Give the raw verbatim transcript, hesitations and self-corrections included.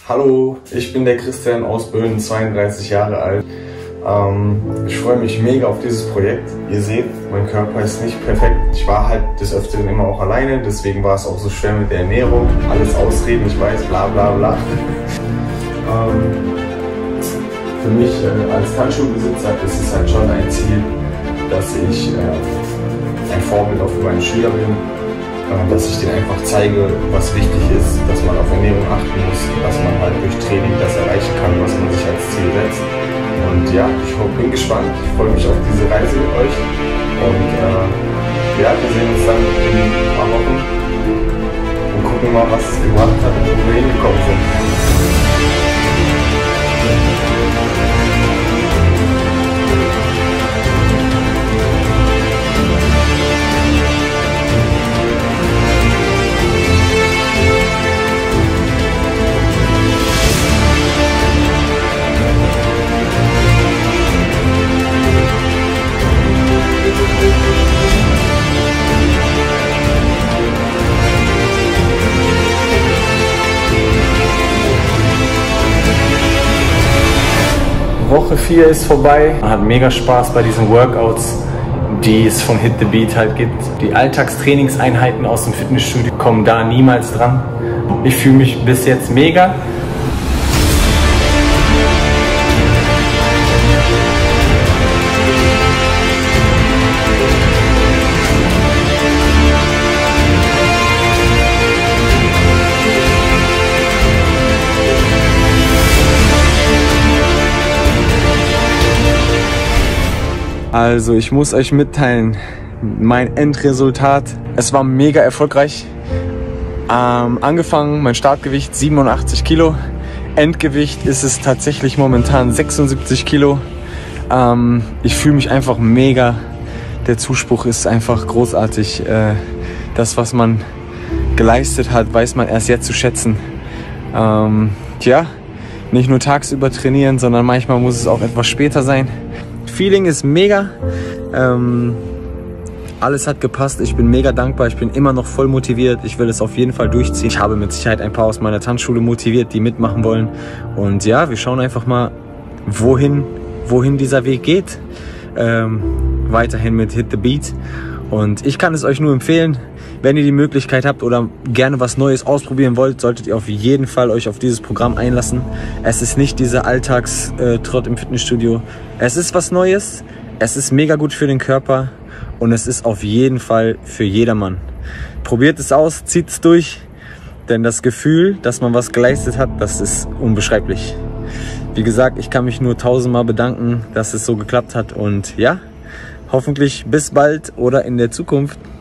Hallo, ich bin der Christian aus Böhmen, zweiunddreißig Jahre alt. Ähm, ich freue mich mega auf dieses Projekt. Ihr seht, mein Körper ist nicht perfekt. Ich war halt des Öfteren immer auch alleine, deswegen war es auch so schwer mit der Ernährung. Alles Ausreden, ich weiß, bla bla bla. ähm, für mich äh, als Tanzschulbesitzer ist es halt schon ein Ziel, dass ich äh, ein Vorbild auch für meine Schüler bin. Dass ich denen einfach zeige, was wichtig ist, dass man auf Ernährung achten muss, dass man halt durch Training das erreichen kann, was man sich als Ziel setzt. Und ja, ich bin gespannt, ich freue mich auf diese Reise mit euch. Und äh, ja, wir sehen uns dann in ein paar Wochen und gucken mal, was es gebracht hat und wo wir hingekommen sind. Woche vier ist vorbei. Man hat mega Spaß bei diesen Workouts, die es von Hit the Beat halt gibt. Die Alltagstrainingseinheiten aus dem Fitnessstudio kommen da niemals dran. Ich fühle mich bis jetzt mega. Also ich muss euch mitteilen, mein Endresultat, es war mega erfolgreich. Ähm, angefangen, mein Startgewicht siebenundachtzig Kilo, Endgewicht ist es tatsächlich momentan sechsundsiebzig Kilo. Ähm, ich fühle mich einfach mega, der Zuspruch ist einfach großartig. Äh, das, was man geleistet hat, weiß man erst jetzt zu schätzen. Ähm, tja, nicht nur tagsüber trainieren, sondern manchmal muss es auch etwas später sein. Feeling ist mega, ähm, alles hat gepasst, ich bin mega dankbar, ich bin immer noch voll motiviert, ich will es auf jeden Fall durchziehen. Ich habe mit Sicherheit ein paar aus meiner Tanzschule motiviert, die mitmachen wollen. Und ja, wir schauen einfach mal, wohin, wohin dieser Weg geht. Ähm, weiterhin mit Hit the Beat. Und ich kann es euch nur empfehlen, wenn ihr die Möglichkeit habt oder gerne was Neues ausprobieren wollt, solltet ihr auf jeden Fall euch auf dieses Programm einlassen. Es ist nicht dieser Alltagstrott im Fitnessstudio. Es ist was Neues, es ist mega gut für den Körper und es ist auf jeden Fall für jedermann. Probiert es aus, zieht es durch, denn das Gefühl, dass man was geleistet hat, das ist unbeschreiblich. Wie gesagt, ich kann mich nur tausendmal bedanken, dass es so geklappt hat und ja, hoffentlich bis bald oder in der Zukunft.